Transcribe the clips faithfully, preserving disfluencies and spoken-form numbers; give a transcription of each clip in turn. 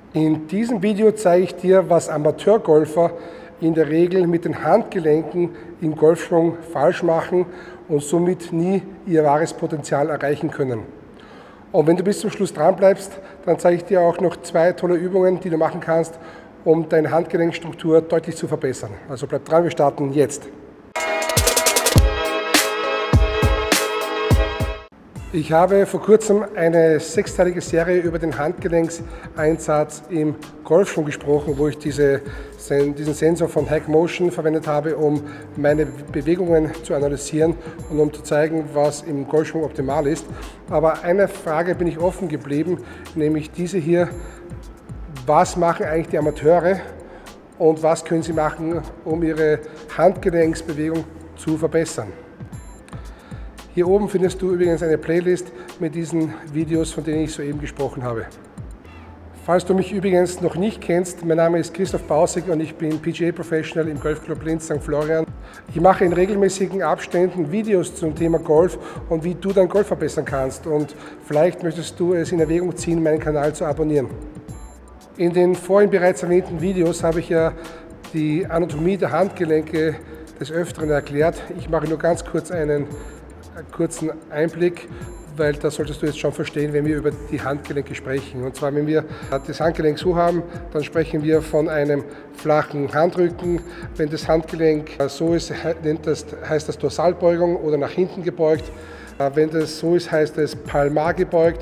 In diesem Video zeige ich dir, was Amateurgolfer in der Regel mit den Handgelenken im Golfschwung falsch machen und somit nie ihr wahres Potenzial erreichen können. Und wenn du bis zum Schluss dran bleibst, dann zeige ich dir auch noch zwei tolle Übungen, die du machen kannst, um deine Handgelenkstruktur deutlich zu verbessern. Also bleib dran, wir starten jetzt. Ich habe vor kurzem eine sechsteilige Serie über den Handgelenkseinsatz im Golfschwung gesprochen, wo ich diese, diesen Sensor von Hack Motion verwendet habe, um meine Bewegungen zu analysieren und um zu zeigen, was im Golfschwung optimal ist. Aber einer Frage bin ich offen geblieben, nämlich diese hier: Was machen eigentlich die Amateure und was können sie machen, um ihre Handgelenksbewegung zu verbessern? Hier oben findest du übrigens eine Playlist mit diesen Videos, von denen ich soeben gesprochen habe. Falls du mich übrigens noch nicht kennst, mein Name ist Christoph Bausig und ich bin P G A Professional im Golfclub Linz Sankt Florian. Ich mache in regelmäßigen Abständen Videos zum Thema Golf und wie du dein Golf verbessern kannst, und vielleicht möchtest du es in Erwägung ziehen, meinen Kanal zu abonnieren. In den vorhin bereits erwähnten Videos habe ich ja die Anatomie der Handgelenke des Öfteren erklärt. Ich mache nur ganz kurz einen kurzen Einblick, weil das solltest du jetzt schon verstehen, wenn wir über die Handgelenke sprechen. Und zwar, wenn wir das Handgelenk so haben, dann sprechen wir von einem flachen Handrücken. Wenn das Handgelenk so ist, heißt das Dorsalbeugung oder nach hinten gebeugt. Wenn das so ist, heißt es palmar gebeugt.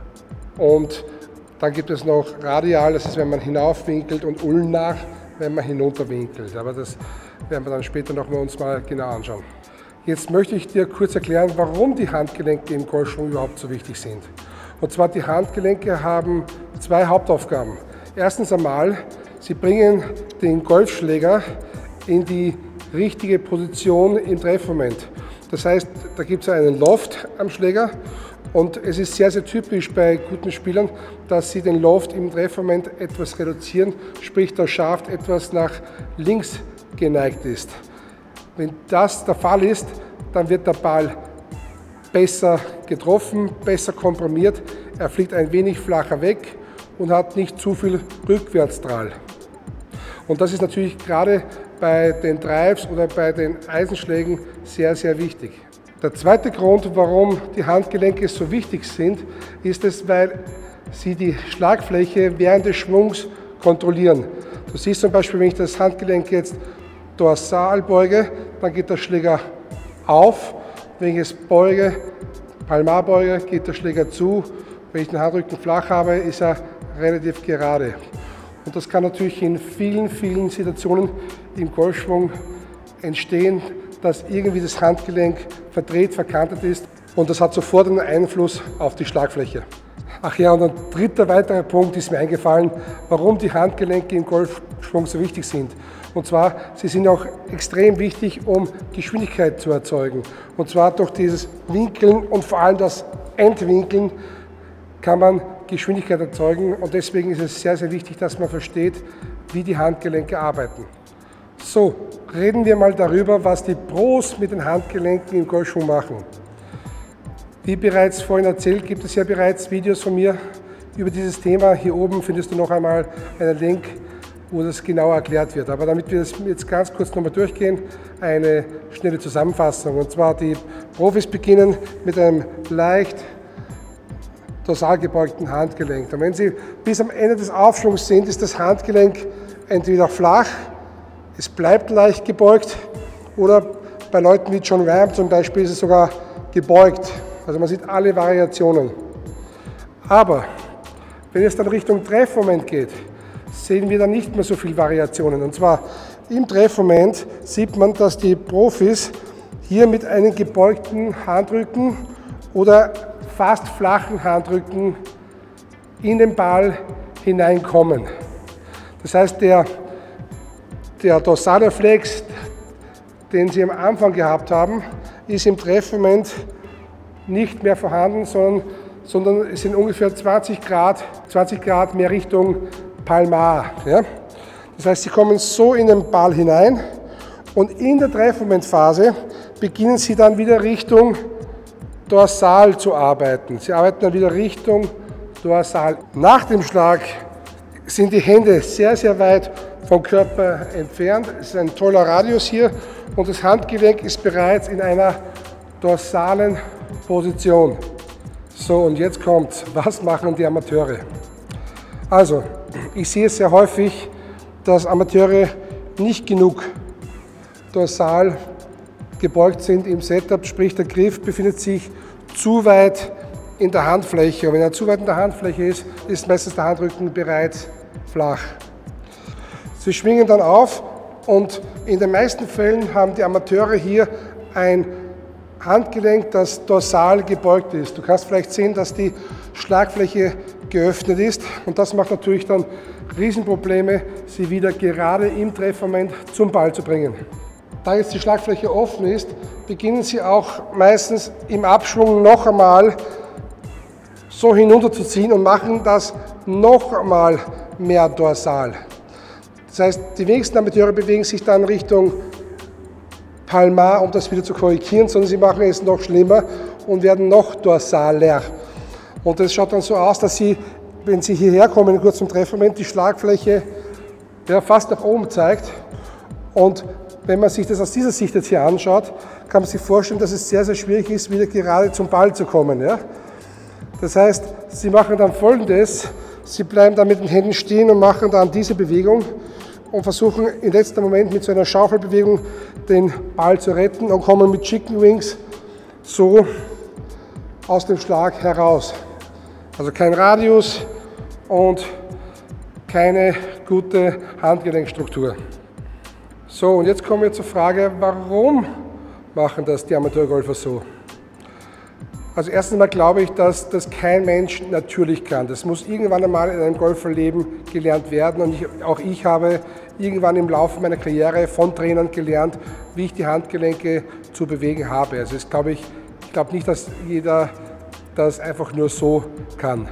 Und dann gibt es noch radial, das ist, wenn man hinaufwinkelt, und ulnar, wenn man hinunterwinkelt. Aber das werden wir dann später noch mal uns mal genau anschauen. Jetzt möchte ich dir kurz erklären, warum die Handgelenke im Golfschwung überhaupt so wichtig sind. Und zwar, die Handgelenke haben zwei Hauptaufgaben. Erstens einmal, sie bringen den Golfschläger in die richtige Position im Treffmoment. Das heißt, da gibt es einen Loft am Schläger, und es ist sehr, sehr typisch bei guten Spielern, dass sie den Loft im Treffmoment etwas reduzieren, sprich der Schaft etwas nach links geneigt ist. Wenn das der Fall ist, dann wird der Ball besser getroffen, besser komprimiert, er fliegt ein wenig flacher weg und hat nicht zu viel Rückwärtsdrall. Und das ist natürlich gerade bei den Drives oder bei den Eisenschlägen sehr, sehr wichtig. Der zweite Grund, warum die Handgelenke so wichtig sind, ist es, weil sie die Schlagfläche während des Schwungs kontrollieren. Du siehst zum Beispiel, wenn ich das Handgelenk jetzt dorsal beuge, dann geht der Schläger auf. Wenn ich es beuge, palmar beuge, geht der Schläger zu. Wenn ich den Handrücken flach habe, ist er relativ gerade. Und das kann natürlich in vielen, vielen Situationen im Golfschwung entstehen, dass irgendwie das Handgelenk verdreht, verkantet ist, und das hat sofort einen Einfluss auf die Schlagfläche. Ach ja, und ein dritter weiterer Punkt ist mir eingefallen, warum die Handgelenke im Golfschwung so wichtig sind. Und zwar, sie sind auch extrem wichtig, um Geschwindigkeit zu erzeugen. Und zwar durch dieses Winkeln und vor allem das Entwinkeln kann man Geschwindigkeit erzeugen. Und deswegen ist es sehr, sehr wichtig, dass man versteht, wie die Handgelenke arbeiten. So, reden wir mal darüber, was die Pros mit den Handgelenken im Golfschwung machen. Wie bereits vorhin erzählt, gibt es ja bereits Videos von mir über dieses Thema. Hier oben findest du noch einmal einen Link, wo das genauer erklärt wird. Aber damit wir das jetzt ganz kurz nochmal durchgehen, eine schnelle Zusammenfassung. Und zwar, die Profis beginnen mit einem leicht dorsal gebeugten Handgelenk. Und wenn sie bis am Ende des Aufschwungs sind, ist das Handgelenk entweder flach, es bleibt leicht gebeugt, oder bei Leuten wie Jon Rahm zum Beispiel ist es sogar gebeugt. Also man sieht alle Variationen. Aber wenn es dann Richtung Treffmoment geht, sehen wir dann nicht mehr so viele Variationen. Und zwar im Treffmoment sieht man, dass die Profis hier mit einem gebeugten Handrücken oder fast flachen Handrücken in den Ball hineinkommen. Das heißt, der, der dorsale Flex, den sie am Anfang gehabt haben, ist im Treffmoment nicht mehr vorhanden, sondern, sondern es sind ungefähr zwanzig Grad, zwanzig Grad mehr Richtung palmar. Ja? Das heißt, sie kommen so in den Ball hinein, und in der Treffmomentphase beginnen sie dann wieder Richtung dorsal zu arbeiten. Sie arbeiten dann wieder Richtung dorsal. Nach dem Schlag sind die Hände sehr, sehr weit vom Körper entfernt. Es ist ein toller Radius hier und das Handgelenk ist bereits in einer dorsalen Position. So, und jetzt kommt's. Was machen die Amateure? Also, ich sehe es sehr häufig, dass Amateure nicht genug dorsal gebeugt sind im Setup, sprich der Griff befindet sich zu weit in der Handfläche. Und wenn er zu weit in der Handfläche ist, ist meistens der Handrücken bereits flach. Sie schwingen dann auf und in den meisten Fällen haben die Amateure hier ein Handgelenk, das dorsal gebeugt ist. Du kannst vielleicht sehen, dass die Schlagfläche geöffnet ist und das macht natürlich dann Riesenprobleme, sie wieder gerade im Treffmoment zum Ball zu bringen. Da jetzt die Schlagfläche offen ist, beginnen sie auch meistens im Abschwung noch einmal so hinunterzuziehen und machen das noch einmal mehr dorsal. Das heißt, die wenigsten Amateure bewegen sich dann Richtung Palmar, um das wieder zu korrigieren, sondern sie machen es noch schlimmer und werden noch dorsaler. Und das schaut dann so aus, dass sie, wenn sie hierher kommen, kurz zum Treffmoment, die Schlagfläche ja, fast nach oben zeigt. Und wenn man sich das aus dieser Sicht jetzt hier anschaut, kann man sich vorstellen, dass es sehr, sehr schwierig ist, wieder gerade zum Ball zu kommen. Ja? Das heißt, sie machen dann Folgendes, sie bleiben dann mit den Händen stehen und machen dann diese Bewegung und versuchen im letzten Moment mit so einer Schaufelbewegung den Ball zu retten und kommen mit Chicken Wings so aus dem Schlag heraus. Also kein Radius und keine gute Handgelenkstruktur. So, und jetzt kommen wir zur Frage, warum machen das die Amateurgolfer so? Also erstens mal glaube ich, dass das kein Mensch natürlich kann. Das muss irgendwann einmal in einem Golferleben gelernt werden und ich, auch ich habe irgendwann im Laufe meiner Karriere von Trainern gelernt, wie ich die Handgelenke zu bewegen habe. Also das glaube ich, ich glaube nicht, dass jeder das einfach nur so kann.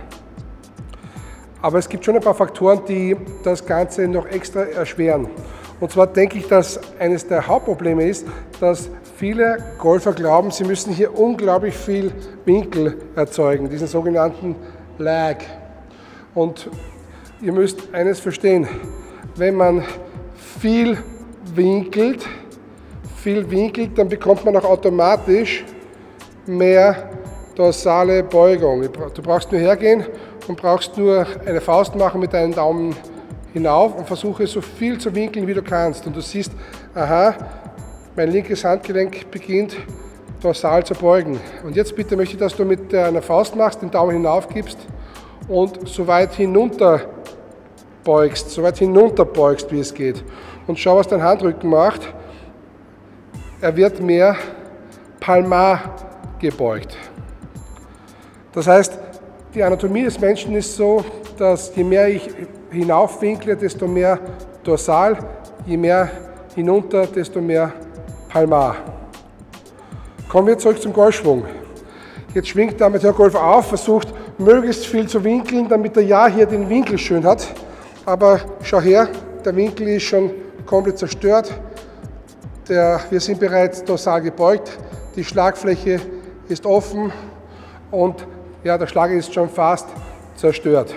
Aber es gibt schon ein paar Faktoren, die das Ganze noch extra erschweren. Und zwar denke ich, dass eines der Hauptprobleme ist, dass viele Golfer glauben, sie müssen hier unglaublich viel Winkel erzeugen, diesen sogenannten Lag. Und ihr müsst eines verstehen, wenn man viel winkelt, viel winkelt, dann bekommt man auch automatisch mehr dorsale Beugung. Du brauchst nur hergehen und brauchst nur eine Faust machen mit deinen Daumen hinauf und versuche so viel zu winkeln, wie du kannst. Und du siehst, aha, mein linkes Handgelenk beginnt dorsal zu beugen. Und jetzt bitte möchte ich, dass du mit einer Faust machst, den Daumen hinauf gibst und so weit hinunter beugst, so weit hinunter beugst, wie es geht. Und schau, was dein Handrücken macht. Er wird mehr palmar gebeugt. Das heißt, die Anatomie des Menschen ist so, dass je mehr ich hinaufwinkle, desto mehr dorsal, je mehr hinunter, desto mehr palmar. Kommen wir zurück zum Golfschwung. Jetzt schwingt der Amateurgolfer auf, versucht möglichst viel zu winkeln, damit er ja hier den Winkel schön hat. Aber schau her, der Winkel ist schon komplett zerstört. Der, wir sind bereits dorsal gebeugt, die Schlagfläche ist offen und ja, der Schlag ist schon fast zerstört.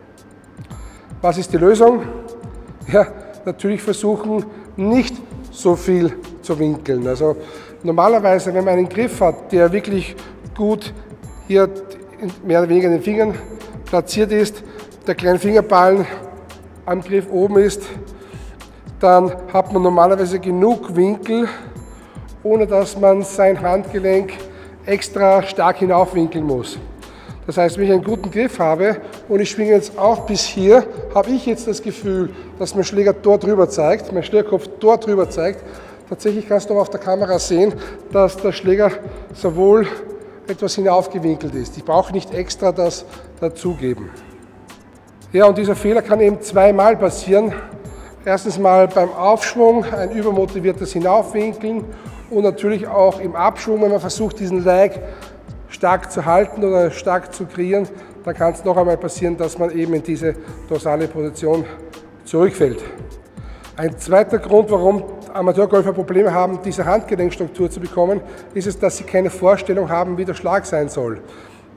Was ist die Lösung? Ja, natürlich versuchen, nicht so viel zu winkeln. Also normalerweise, wenn man einen Griff hat, der wirklich gut hier mehr oder weniger in den Fingern platziert ist, der kleine Fingerballen am Griff oben ist, dann hat man normalerweise genug Winkel, ohne dass man sein Handgelenk extra stark hinaufwinkeln muss. Das heißt, wenn ich einen guten Griff habe und ich schwinge jetzt auch bis hier, habe ich jetzt das Gefühl, dass mein Schläger dort drüber zeigt, mein Schlägerkopf dort drüber zeigt. Tatsächlich kannst du auch auf der Kamera sehen, dass der Schläger sowohl etwas hinaufgewinkelt ist. Ich brauche nicht extra das dazugeben. Ja, und dieser Fehler kann eben zweimal passieren. Erstens mal beim Aufschwung, ein übermotiviertes Hinaufwinkeln und natürlich auch im Abschwung, wenn man versucht, diesen Lag stark zu halten oder stark zu kreieren, dann kann es noch einmal passieren, dass man eben in diese dorsale Position zurückfällt. Ein zweiter Grund, warum Amateurgolfer Probleme haben, diese Handgelenkstruktur zu bekommen, ist es, dass sie keine Vorstellung haben, wie der Schlag sein soll.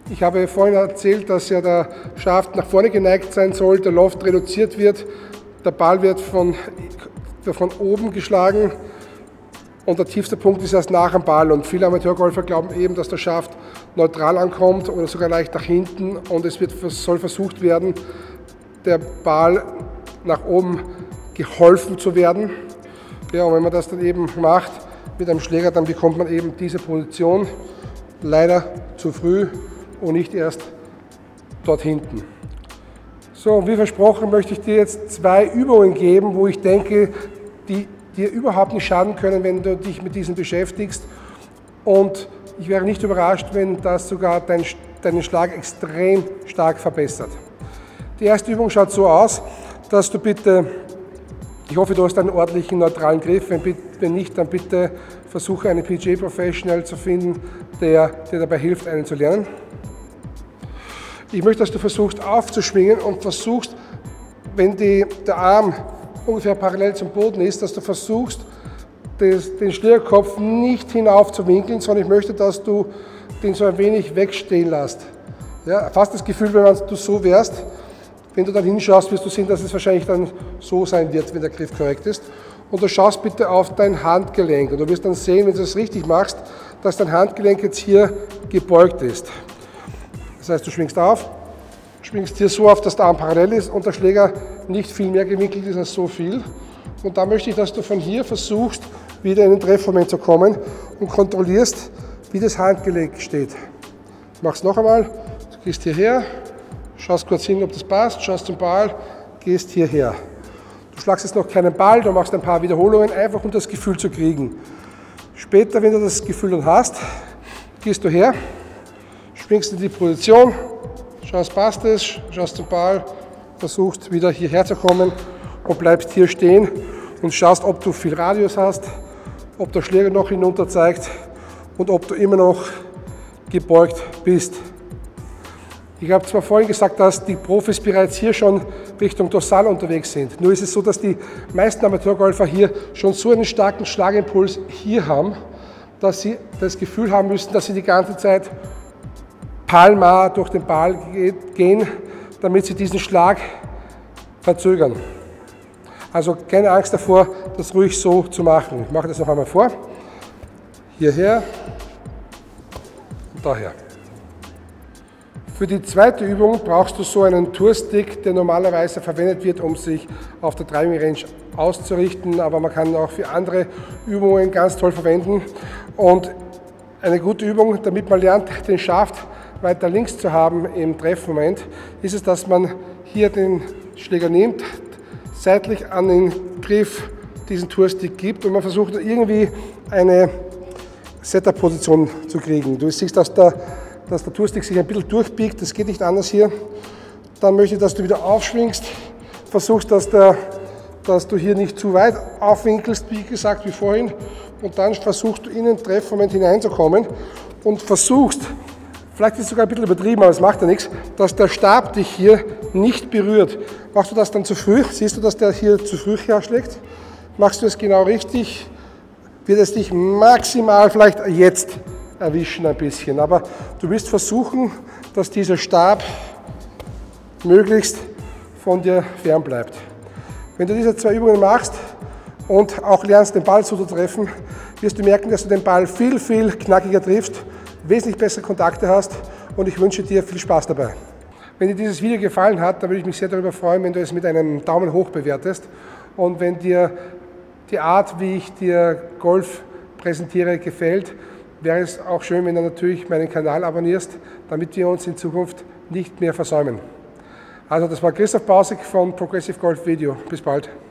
Ich habe vorhin erzählt, dass ja der Schaft nach vorne geneigt sein soll, der Loft reduziert wird, der Ball wird von, von oben geschlagen und der tiefste Punkt ist erst nach dem Ball. Und viele Amateurgolfer glauben eben, dass der Schaft neutral ankommt oder sogar leicht nach hinten und es wird, soll versucht werden, der Ball nach oben geholfen zu werden. Ja, und wenn man das dann eben macht mit einem Schläger, dann bekommt man eben diese Position leider zu früh und nicht erst dort hinten. So, wie versprochen möchte ich dir jetzt zwei Übungen geben, wo ich denke, die dir überhaupt nicht schaden können, wenn du dich mit diesen beschäftigst. Und ich wäre nicht überrascht, wenn das sogar dein, deinen Schlag extrem stark verbessert. Die erste Übung schaut so aus, dass du bitte, ich hoffe, du hast einen ordentlichen neutralen Griff, wenn, wenn nicht, dann bitte versuche einen P G A Professional zu finden, der dir dabei hilft, einen zu lernen. Ich möchte, dass du versuchst aufzuschwingen und versuchst, wenn die, der Arm ungefähr parallel zum Boden ist, dass du versuchst, das, den Schlägerkopf nicht hinauf zu winkeln, sondern ich möchte, dass du den so ein wenig wegstehen lässt. Ja, fast das Gefühl, wenn du so wärst, wenn du dann hinschaust, wirst du sehen, dass es wahrscheinlich dann so sein wird, wenn der Griff korrekt ist. Und du schaust bitte auf dein Handgelenk und du wirst dann sehen, wenn du das richtig machst, dass dein Handgelenk jetzt hier gebeugt ist. Das heißt, du schwingst auf, schwingst hier so auf, dass der Arm parallel ist und der Schläger nicht viel mehr gewinkelt ist als so viel. Und dann möchte ich, dass du von hier versuchst, wieder in den Treffmoment zu kommen und kontrollierst, wie das Handgelenk steht. Mach es noch einmal, du gehst hierher, schaust kurz hin, ob das passt, schaust zum Ball, gehst hierher. Du schlagst jetzt noch keinen Ball, du machst ein paar Wiederholungen, einfach um das Gefühl zu kriegen. Später, wenn du das Gefühl dann hast, gehst du her, schwingst in die Position, schaust, passt es, schaust zum Ball, versuchst wieder hierher zu kommen und bleibst hier stehen und schaust, ob du viel Radius hast, ob der Schläger noch hinunter zeigt und ob du immer noch gebeugt bist. Ich habe zwar vorhin gesagt, dass die Profis bereits hier schon Richtung Dorsal unterwegs sind. Nur ist es so, dass die meisten Amateurgolfer hier schon so einen starken Schlagimpuls hier haben, dass sie das Gefühl haben müssen, dass sie die ganze Zeit palmar durch den Ball gehen, damit sie diesen Schlag verzögern. Also keine Angst davor, das ruhig so zu machen. Ich mache das noch einmal vor. Hierher und daher. Für die zweite Übung brauchst du so einen Tourstick, der normalerweise verwendet wird, um sich auf der Driving Range auszurichten, aber man kann auch für andere Übungen ganz toll verwenden. Und eine gute Übung, damit man lernt, den Schaft weiter links zu haben im Treffmoment, ist es, dass man hier den Schläger nimmt, seitlich an den Griff diesen Tourstick gibt und man versucht irgendwie eine Setup-Position zu kriegen. Du siehst, dass der dass der Tourstick sich ein bisschen durchbiegt, das geht nicht anders hier. Dann möchte ich, dass du wieder aufschwingst, versuchst, dass, der, dass du hier nicht zu weit aufwinkelst, wie gesagt, wie vorhin. Und dann versuchst du in den Treffmoment hineinzukommen und versuchst, vielleicht ist es sogar ein bisschen übertrieben, aber es macht ja nichts, dass der Stab dich hier nicht berührt. Machst du das dann zu früh, siehst du, dass der hier zu früh herschlägt? Machst du es genau richtig, wird es dich maximal vielleicht jetzt erwischen ein bisschen, aber du wirst versuchen, dass dieser Stab möglichst von dir fern bleibt. Wenn du diese zwei Übungen machst und auch lernst, den Ball so zu treffen, wirst du merken, dass du den Ball viel, viel knackiger triffst, wesentlich bessere Kontakte hast und ich wünsche dir viel Spaß dabei. Wenn dir dieses Video gefallen hat, dann würde ich mich sehr darüber freuen, wenn du es mit einem Daumen hoch bewertest und wenn dir die Art, wie ich dir Golf präsentiere, gefällt, wäre es auch schön, wenn du natürlich meinen Kanal abonnierst, damit wir uns in Zukunft nicht mehr versäumen. Also das war Christoph Bausig von Progressive Golf Video. Bis bald.